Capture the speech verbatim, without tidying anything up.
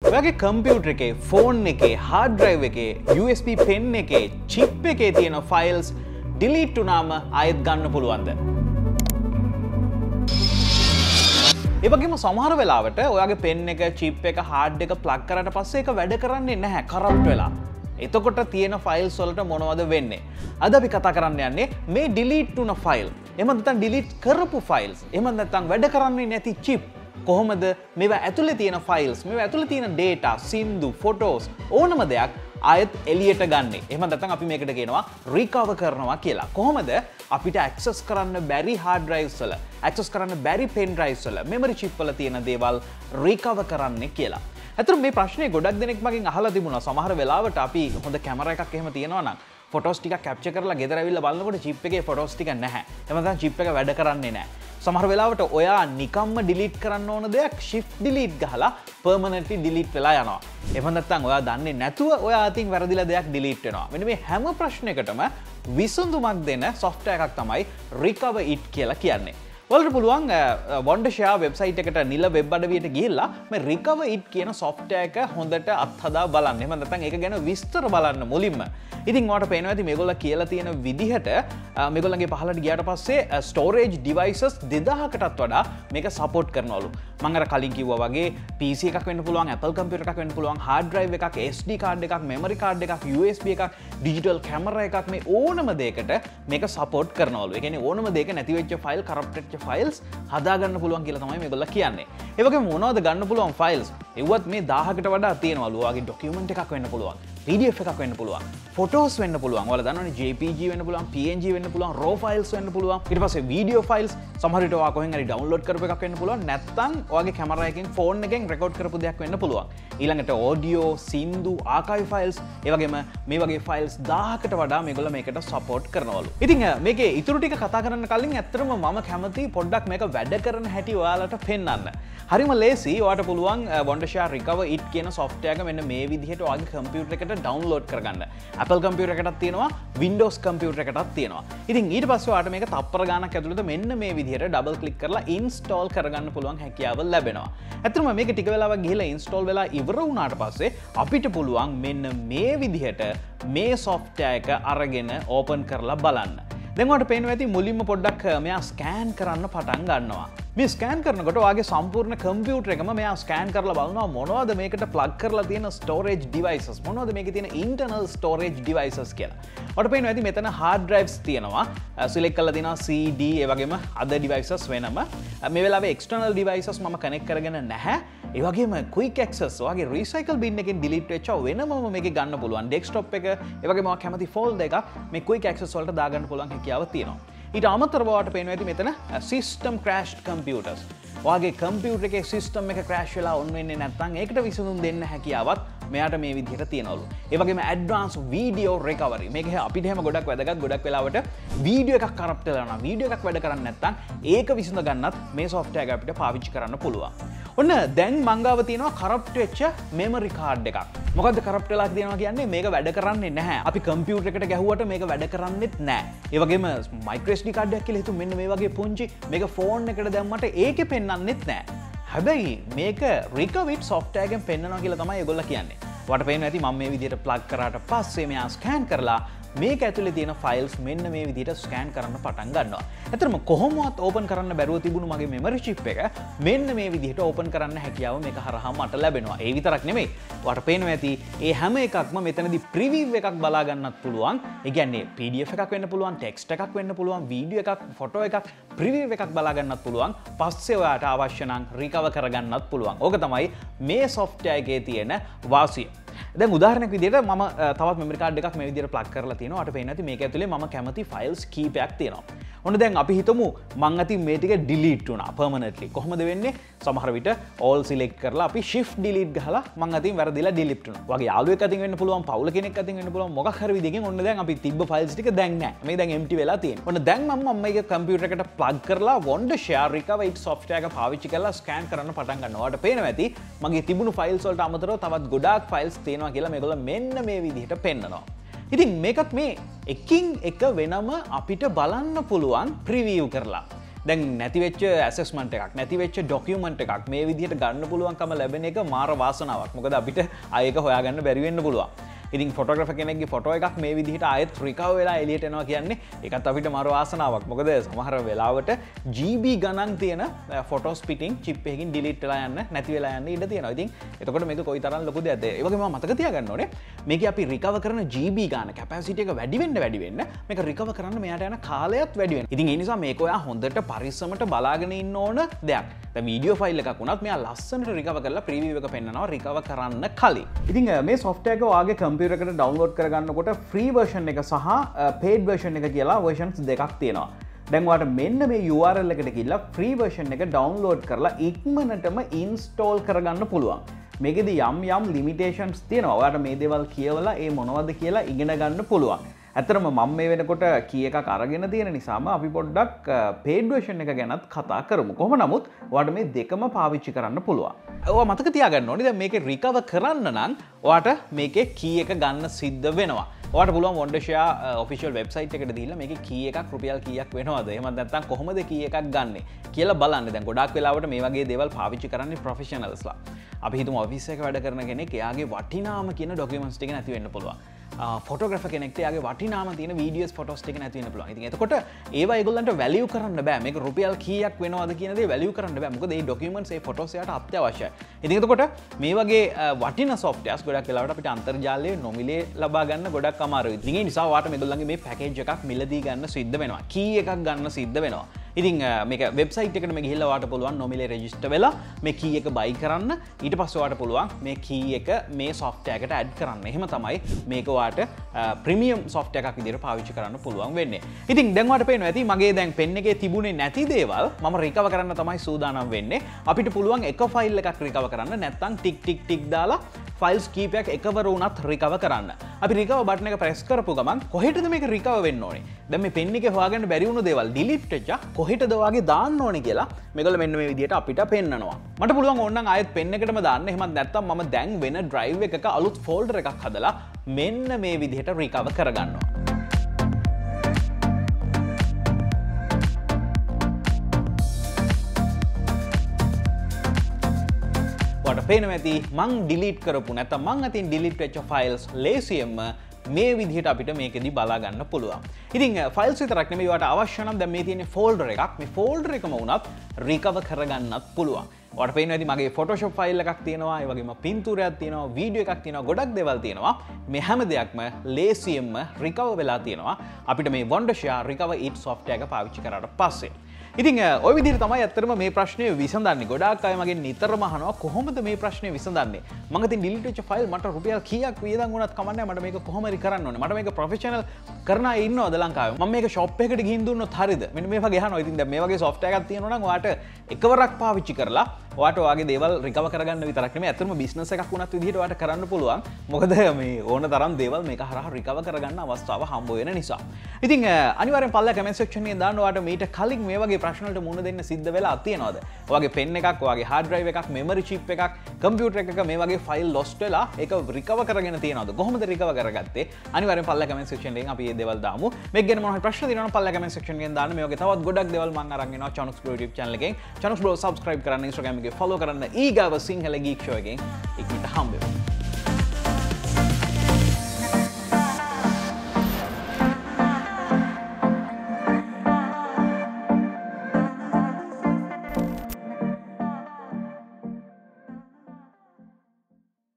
ඔයාගේ කම්පියුටර් එකේ, ෆෝන් එකේ, hard drive එකේ, U S B pen එකේ, chip එකේ තියෙන files delete වුණාම ආයෙත් ගන්න පුළුවන්ද? ඒ වගේම සමහර වෙලාවට ඔයාගේ pen එක, chip එක, hard එක plug කරාට පස්සේ ඒක වැඩ කරන්නේ නැහැ, corrupt වෙලා. එතකොට තියෙන files වලට මොනවද වෙන්නේ? අද අපි කතා කරන්න යන්නේ මේ delete වුණ file. එහෙම නැත්නම් delete කරපු files. එහෙම නැත්නම් වැඩ කරන්නේ නැති chip. කොහොමද මේවා ඇතුලේ තියෙන files, මේවා ඇතුලේ තියෙන data, සින්දු, photos ඕනම දෙයක් ආයෙත් එළියට ගන්නෙ. එහෙම නැත්නම් අපි මේකට කියනවා recover කරනවා කියලා. කොහොමද අපිට access කරන්න බැරි hard drives වල, access කරන්න බැරි pen drives වල, memory chip වල තියෙන දේවල් recover කරන්නේ කියලා. ඇත්තටම මේ ප්‍රශ්නේ ගොඩක් දෙනෙක් මගෙන් අහලා තිබුණා. සමහර වෙලාවට අපි හොඳ කැමරා එකක් එහෙම තියනවා නම් ෆොටෝස් ටිකක් කැප්චර් කරලා ගෙදර ඇවිල්ලා බලනකොට chip එකේ ෆොටෝස් ටික නැහැ. එහෙම නැත්නම් chip එක වැඩ කරන්නේ නැහැ. සමහර වෙලාවට ඔයා නිකම්ම delete කරන්න ඕන දෙයක් shift delete ගහලා permanently delete වෙලා යනවා. එහෙම නැත්නම් ඔයා දන්නේ නැතුව ඔයා අතින් වැරදිලා දෙයක් delete වෙනවා. මෙන්න මේ හැම ප්‍රශ්නයකටම විසඳුමක් දෙන software එකක් තමයි recover it කියලා කියන්නේ. ඔයාලට පුළුවන් Wondershare website එකට නිල web අඩවියට ගිහිල්ලා මේ recover it කියන software එක හොඳට අත්හදා බලන්න. එහෙම නැත්නම් ඒක ගැන විස්තර බලන්න මුලින්ම. ඉතින් ඔයාලට පේනවා ඇති මේගොල්ලෝ කියලා තියෙන විදිහට මේගොල්ලන්ගේ පහලට ගියාට පස්සේ storage devices දෙදාහකටත් වඩා මේක support කරනවලු. මම අර කලින් කිව්වා වගේ P C එකක් වෙන්න පුළුවන්, Apple computer එකක් වෙන්න පුළුවන්, hard drive එකක්, S D card එකක්, memory card එකක්, U S B එකක්, digital camera එකක්, මේ ඕනම දෙයකට මේක support කරනවලු. ඒ කියන්නේ ඕනම දෙයක නැති වෙච්ච file, corrupted files හදාගන්න පුළුවන් කියලා තමයි මේගොල්ලෝ කියන්නේ. ඒ වගේම මොනවද ගන්න පුළුවන් files? ඒවත් මේ දහයකට වඩා තියෙනවලු. ඔයාගේ document එකක් වෙන්න පුළුවන්, P D F එකක් වෙන්න පුළුවන්, photos වෙන්න පුළුවන්. ඔයාලා දන්නවනේ J P G වෙන්න පුළුවන්, P N G වෙන්න පුළුවන්, raw files වෙන්න පුළුවන්. ඊට පස්සේ video files සමහර විට ඔයා කොහෙන් හරි download කරපු එකක් වෙන්න පුළුවන්. නැත්නම් ඔයාගේ කැමරා එකකින් phone එකෙන් record කරපු දෙයක් වෙන්න පුළුවන්. ඊළඟට audio, සින්දු, archive files, ඒ වගේම මේ වගේ files දහයකට වඩා මේගොල්ලෝ මේකට support කරනවලු. ඉතින් මේකේ ඊටු ටික කතා කරන්න කලින් ඇත්තටම මම කැමති පොඩ්ඩක් මේක වැඩ කරන හැටි ඔයාලට පෙන්වන්න. හරිම ලේසි. ඔයාලට පුළුවන් Wondershare Recover It කියන software එක මෙන්න මේ විදිහට ඔයාගේ computer එකට download කරගන්න. Apple computer එකටත් තියෙනවා, Windows computer එකටත් තියෙනවා. ඉතින් ඊට පස්සේ ඔයාලට මේක තප්පර ගානක් ඇතුළත මෙන්න මේ විදිහට double click කරලා install කරගන්න පුළුවන් හැකියාව ලැබෙනවා. ඇත්තටම මේක ටික වෙලාවක් ගිහිල්ලා install වෙලා ඉවර වුණාට පස්සේ අපිට පුළුවන් මෙන්න මේ විදිහට මේ software එක අරගෙන open කරලා බලන්න. දැන් ඔයාලට පේනවා ඇති මුලින්ම පොඩ්ඩක් මෙයා ස්කෑන් කරන්න පටන් ගන්නවා. මේ ස්කෑන් කරනකොට ඔයාගේ සම්පූර්ණ කම්පියුටර් එකම මෙයා ස්කෑන් කරලා බලනවා මොනවද මේකට ප්ලග් කරලා තියෙන storage devices, මොනවද මේකේ තියෙන internal storage devices කියලා. ඔයාලට පේනවා ඇති මෙතන hard drives තියෙනවා. select කරලා තියෙනවා C D ඒ වගේම other devices වෙනම. මේ වෙලාවේ external devices මම connect කරගෙන නැහැ. ඒ වගේම quick access ඔයාගේ recycle bin එකෙන් delete වෙච්ච වෙනමම මේකේ ගන්න පුළුවන්. desktop එක ඒ වගේම ඔයා කැමති folder එකක් මේ quick access වලට දාගන්න පුළුවන් හැකියාව තියෙනවා. ඊට අමතරව ඔයාලට පේනවා ඇති මෙතන system crashed computers. ඔයාගේ කම්පියුටර් එකේ system එක crash වෙලා on වෙන්නේ නැත්නම් ඒකට විසඳුම් දෙන්න හැකියාවත් මෙයාට මේ විදිහට තියෙනවලු. ඒ වගේම advanced video recovery. මේක අපිට හැම ගොඩක් වැදගත්. ගොඩක් වෙලාවට වීඩියෝ එකක් කරප්ට් වෙලා යනවා. වීඩියෝ එකක් වැඩ කරන්නේ නැත්නම් ඒක විසඳ ගන්නත් මේ software එක අපිට පාවිච්චි කරන්න පුළුවන්. ඔන්න දැන් මංගාව තියෙනවා කරප්ට් වෙච්ච memory card එකක්. මොකද්ද කරප්ට් වෙලා තියෙනවා කියන්නේ? මේක වැඩ කරන්නේ නැහැ. අපි කම්පියුටර් එකට ගැහුවට මේක වැඩ කරන්නේත් නැහැ. ඒ වගේම micro S D card එකක් කියලා හිතුව මෙන්න මේ වගේ පුංචි මේක ෆෝන් එකට දැම්මට ඒකේ පෙන්වන්නෙත් නැහැ. හැබැයි මේක recover it software එකෙන් පෙන්වනවා කියලා තමයි ඒගොල්ලෝ කියන්නේ. ඔයාලට පේනවා ඇති මම මේ විදිහට plug කරාට පස්සේ මෙයා ස්කෑන් කරලා මේක ඇතුලේ තියෙන files මෙන්න මේ විදිහට ස්කෑන් කරන්න පටන් ගන්නවා. ඇත්තටම කොහොමවත් ඕපන් කරන්න බැරුව තිබුණු මගේ memory chip එක මෙන්න මේ විදිහට ඕපන් කරන්න හැකියාව මේක හරහා මට ලැබෙනවා. ඒ විතරක් නෙමෙයි. ඔයාලට පේනවා ඇති ඒ හැම එකක්ම මෙතනදී preview එකක් බලා ගන්නත් පුළුවන්. ඒ කියන්නේ P D F එකක් වෙන්න පුළුවන්, text එකක් වෙන්න පුළුවන්, video එකක්, photo එකක්, preview එකක් බලා ගන්නත් පුළුවන්. පස්සේ ඔයාට අවශ්‍ය නම් recover කරගන්නත් පුළුවන්. ඕක තමයි මේ software එකේ තියෙන වාසිය. දැන් උදාහරණයක් විදිහට මම තවත් memory card එකක් මේ විදිහට plug කරලා තියෙනවා. අට පේන්නේ නැති මේක ඇතුලේ මම කැමති files කීපයක් තියෙනවා. ඔන්න දැන් අපි හිතමු මං අතින් මේ ටික delete වුණා permanently. කොහොමද වෙන්නේ? සමහර විට all select කරලා අපි shift delete ගහලා මං අතින් වැරදිලා delete වුණා. වගේ යාළුවෙක් අතින් වෙන්න පුළුවන්, පවුල කෙනෙක් අතින් වෙන්න පුළුවන්, මොකක් හරි විදිහකින් ඔන්න දැන් අපි තිබ්බ files ටික දැන් නැහැ. මේක දැන් empty වෙලා තියෙනවා. ඔන්න දැන් මම මම මේක computer එකට plug කරලා Wondershare Recoverit software එක පාවිච්චි කරලා scan කරන්න පටන් ගන්නවා. ඔයාලට පේනවා ඇති මගේ තිබුණු files වලට අමතරව තවත් ගොඩාක් files තියෙනවා කියලා මේගොල්ලෝ මෙන්න මේ විදිහට පෙන්නනවා. ඉතින් මේකත් මේ එකින් එක වෙනම අපිට බලන්න පුළුවන් preview කරලා. දැන් නැති වෙච්ච ඇසෙස්මන්ට් එකක් නැති වෙච්ච ඩොකියුමන්ට් එකක් මේ විදිහට ගන්න පුළුවන්කම ලැබෙන එක මාර වාසනාවක්. මොකද අපිට ආයෙක හොයාගන්න බැරි වෙන්න පුළුවන්. ඉතින් ෆොටෝග්‍රැෆර් කෙනෙක්ගේ ෆොටෝ එකක් මේ විදිහට ආයෙත් රිකවර් වෙලා එළියට එනවා කියන්නේ ඒකත් අපිට මාර වාසනාවක්. මොකද සමහර වෙලාවට ජී බී ගණන් තියෙන ෆොටෝස් පිටින් චිප් එකකින් ඩිලීට් වෙලා යන්න නැති වෙලා යන්න ඉඩ තියෙනවා. ඉතින් එතකොට මේක කොයිතරම් ලොකු දෙයක්ද? ඒ වගේම මතක තියාගන්න ඕනේ මේකේ අපි රිකවර් කරන ජී බී ගාන කැපැසිටි එක වැඩි වෙන්න වැඩි වෙන්න මේක රිකවර් කරන්න මෙයාට යන කාලයත් වැඩි වෙනවා. ඉතින් ඒ නිසා මේක ඔයා හොඳට පරිස්සමට බලාගෙන ඉන්න ඕන දෙයක්. දැන් වීඩියෝ ෆයිල් එකක් වුණත් මෙයා ලස්සනට රිකවර් කරලා ප්‍රීවියු එක පෙන්නනවා රිකවර් කරන්න කලින්. ඉතින් මේ software එක ඔයාගේ කම්පියුටර් එකට ඩවුන්ලෝඩ් කරගන්නකොට free version එක සහ paid version එක කියලා versions දෙකක් තියෙනවා. දැන් ඔයාලට මෙන්න මේ U R L එකට ගිහිල්ලා free version එක download කරලා ඉක්මනටම install කරගන්න පුළුවන්. මේකෙදි යම් යම් limitations තියෙනවා. ඔයාලට මේ දේවල් කියවලා ඒ මොනවද කියලා ඉගෙන ගන්න පුළුවන්. ඇත්තටම මම මේ වෙනකොට කී එකක් අරගෙන තියෙන නිසාම අපි පොඩ්ඩක් paid version එක ගැනත් කතා කරමු. කොහොම නමුත් ඔයාලට මේ දෙකම පාවිච්චි කරන්න පුළුවන්. ඔයා මතක තියාගන්න ඕනේ දැන් මේකේ recover කරන්න නම් ඔයාට මේකේ key එක ගන්න සිද්ධ වෙනවා. ඔයාට පුළුවන් Wondershare official website එකට දීලා මේකේ key එකක් රුපියල් කීයක් වෙනවද? එහෙම නැත්නම් කොහොමද key එකක් ගන්නෙ කියලා බලන්න. දැන් ගොඩාක් වෙලාවට මේ වගේ දේවල් පාවිච්චි කරන්නේ professionalsලා. අපි හිතමු office එකක වැඩ කරන කෙනෙක් එයාගේ වටිනාම කියන documents ටික නැති වෙන්න පුළුවන්. ෆොටෝග්‍රැෆර් කෙනෙක්ට යාගේ වටිනාම තියෙන වීඩියෝස් ෆොටෝස් ටික නැති වෙන්න පුළුවන්. ඉතින් එතකොට ඒවා ඒගොල්ලන්ට වැලියු කරන්න බෑ. මේක රුපියල් කීයක් වෙනවද කියන දේ වැලියු කරන්න බෑ. මොකද මේ ડોකියුමන්ට්ස් ඒ ෆොටෝස් එයාට අත්‍යවශ්‍යයි. ඉතින් එතකොට මේ වගේ වටින සොෆ්ට්වෙයාර්ස් ගොඩක් වෙලාවට අපිට අන්තර්ජාලයේ නොමිලේ ලබා ගන්න ගොඩක් අමාරුයි. ඉතින් ඒ නිසා ඔයාලට මේගොල්ලන්ගේ මේ පැකේජ් එකක් මිලදී ගන්න සිද්ධ වෙනවා. කී එකක් ගන්න සිද්ධ වෙනවා. ඉතින් මේක වෙබ්සයිට් එකට මේ ගිහිල්ලා ඔයාලට පුළුවන් නොමිලේ රෙජිස්ටර් වෙලා මේ කී එක බයි කරන්න. ඊට පස්සේ ඔයාලට පුළුවන් මේ කී එක මේ software එකට add කරන්න. එහෙම තමයි මේක ඔයාලට ප්‍රීමියම් software එකක් විදිහට පාවිච්චි කරන්න පුළුවන් වෙන්නේ. ඉතින් දැන් ඔයාලට පේනවා ඇති මගේ දැන් පෙන් එකේ තිබුණේ නැති දේවල් මම recover කරන්න තමයි සූදානම් වෙන්නේ. අපිට පුළුවන් එක ෆයිල් එකක් recover කරන්න නැත්නම් ටික් ටික් ටික් දාලා ෆයිල්ස් කීපයක් එකවර වුණත් recover කරන්න. අපි recover button එක press කරපු ගමන් කොහෙටද මේක recover වෙන්න ඕනේ? දැන් මේ පෙන් එකේ හොයාගන්න බැරි වුණු දේවල් delete වෙච්චා කොහෙටද ඔයාගේ දාන්න ඕනේ කියලා මේගොල්ලෝ මෙන්න මේ විදිහට අපිට පෙන්නනවා. මට පුළුවන් ඕනනම් ආයෙත් පෙන් එකටම දාන්න. එහෙමත් නැත්නම් මම දැන් වෙන drive එකක අලුත් folder එකක් හදලා මෙන්න මේ විදිහට recover කරගන්නවා. ඔයාලට පේනවා ඇති මං delete කරපු නැත්නම් මං අතින් delete වෙච්ච files ලේසියෙන්ම මේ විදිහට අපිට මේකෙදි බලා ගන්න පුළුවන්. ඉතින් ෆයිල්ස් විතරක් නෙමෙයි ඔයාලට අවශ්‍ය නම් දැන් මේ තියෙන ෆෝල්ඩර් එකක් මේ ෆෝල්ඩර් එකම වුණත් රිකවර් කරගන්නත් පුළුවන්. ඔයාලට පේනවා ඇති මගේ Photoshop ෆයිල් එකක් තියෙනවා, ඒ වගේම පින්තූරයක් තියෙනවා, වීඩියෝ එකක් තියෙනවා, ගොඩක් දේවල් තියෙනවා. මේ හැම දෙයක්ම ලේසියෙන්ම රිකවර් වෙලා තියෙනවා අපිට මේ Wondershare Recoverit software එක පාවිච්චි කරාට පස්සේ. ඉතින් ඔය විදිහට තමයි ඇත්තටම මේ ප්‍රශ්නේ විසඳන්නේ. ගොඩාක් අය මගෙන් නිතරම අහනවා කොහොමද මේ ප්‍රශ්නේ විසඳන්නේ? මම ඉතින් delete වෙච්ච ෆයිල් මට රුපියල් කීයක් වියදම් වුණත් කමන්නේ මට මේක කොහොම හරි කරන්න ඕනේ. මට මේක ප්‍රොෆෙෂනල් කරන අය ඉන්නවද ලංකාවේ? මම මේක ෂොප් එකකට ගිහින් දුන්නොත් හරියද? මෙන්න මේ වගේ අහනවා. ඉතින් දැන් මේ වගේ software එකක් තියෙනවා නම් ඔයාට එකවරක් පාවිච්චි කරලා ඔයාට ඔයාගේ දේවල් recover කරගන්න විතරක් නෙමෙයි ඇත්තටම business එකක් වුණත් විදිහට ඔයාට කරන්න පුළුවන්. මොකද මේ ඕන තරම් දේවල් මේක හරහා recover කරගන්න අවස්ථාව හම්බ වෙන නිසා. ඉතින් අනිවාර්යෙන් පල්ලා comment section එකේ දාන්න ඔයාට මීට කලින් මේ වගේ ප්‍රශ්න වලට මුහුණ දෙන්න සිද්ධ වෙලා තියෙනවද? ඔයාගේ pen එකක්, ඔයාගේ hard drive එකක්, memory chip එකක්, computer එකක මේ වගේ file lost වෙලා ඒක recover කරගෙන තියෙනවද? කොහොමද recover කරගත්තේ? අනිවාර්යෙන් පල්ලා comment section එකෙන් අපි මේ දේවල් දාමු. මේක ගැන මොනවා හරි ප්‍රශ්න තියෙනවා නම් පල්ලා comment section එකෙන් දාන්න. මේ වගේ තවත් ගොඩක් දේවල් මම අරන් එනවා Chanux Bro YouTube channel එකෙන්. Chanux Bro subscribe කරන්න, Instagram එකේ follow කරන්න, ඊගාව සිංහල geek show එකෙන් ඉක්මනට හම්බ වෙමු.